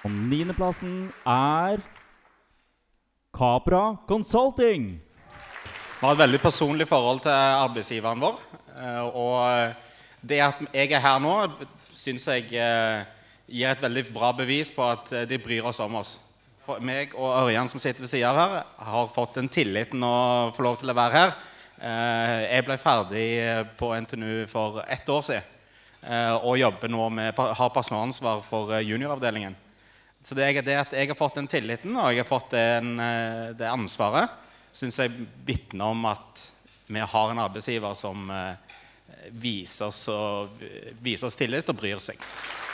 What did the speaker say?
På 9. plassen Capra Consulting. Vi har et veldig personlig forhold til arbeidsgiveren vår, og det at jeg her nå, synes jeg gir et veldig bra bevis på at de bryr oss om oss. For meg og Ørjan som sitter ved siden her, har fått den tilliten å få lov til å være her. Jeg ble ferdig på NTNU for 1 år siden, og jobber nå har personalansvar for junioravdelingen. Så det at jeg har fått den tilliten, og jeg har fått det ansvaret, synes jeg vitner om at vi har en arbeidsgiver som viser oss tillit og bryr seg.